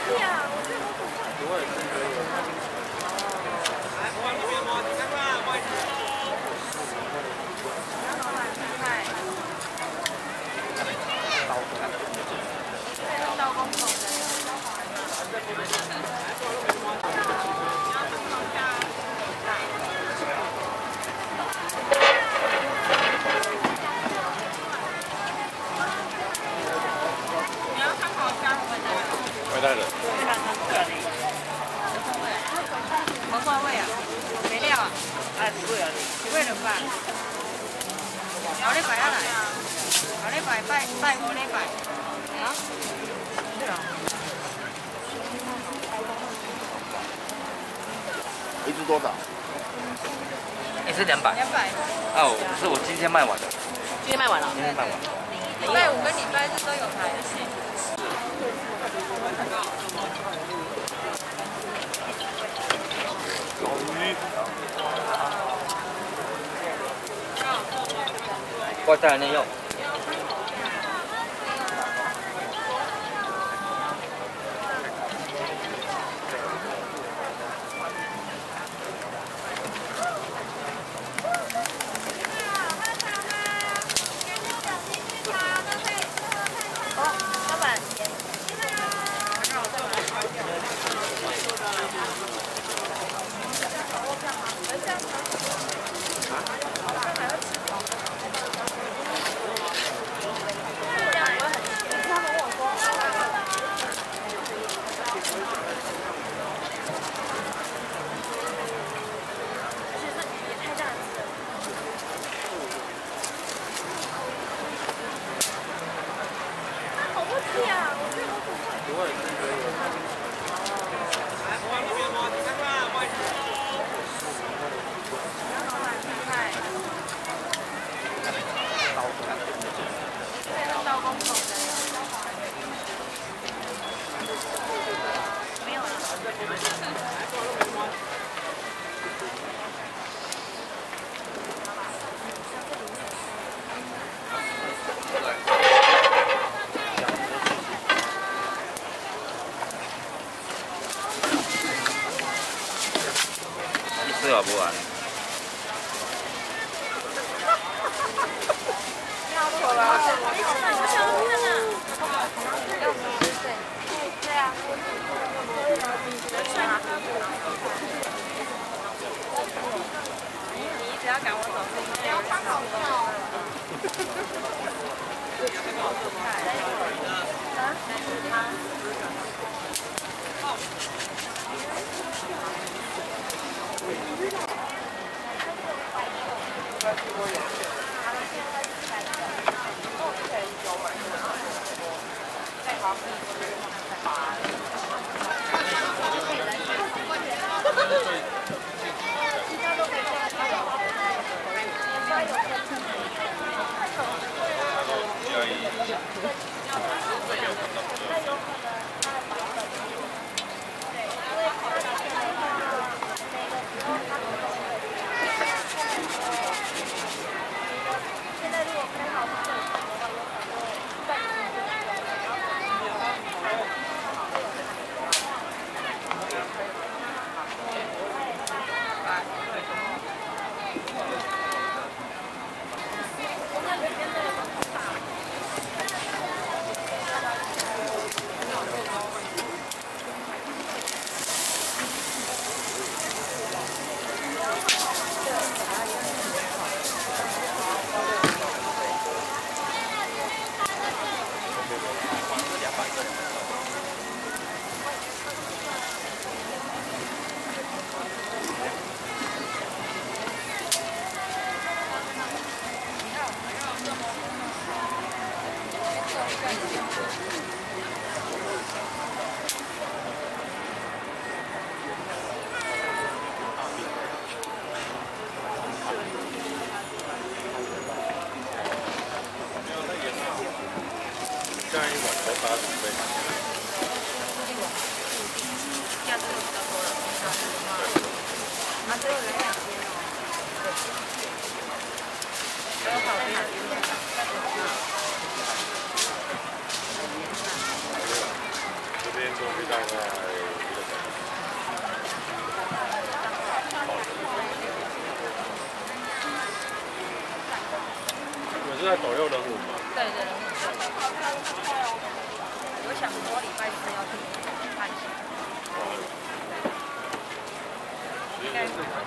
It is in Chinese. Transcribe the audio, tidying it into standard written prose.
外带的。 黄瓜味啊，没料啊，哎，不贵啊，几位人吧？后礼拜啊来，后礼拜拜5礼拜，啊？对啊。 一只多少？ 也是200。200。哦，是我今天卖完的。 今天卖完了。 今天卖完。 礼拜5跟礼拜日都有排。 老鱼。 外带内用。 老板。 吃好不完。 你一直要赶我走，不要看好笑。 你们是在左右人舞吗？ 对对。我想说礼拜四要去看一下。应该。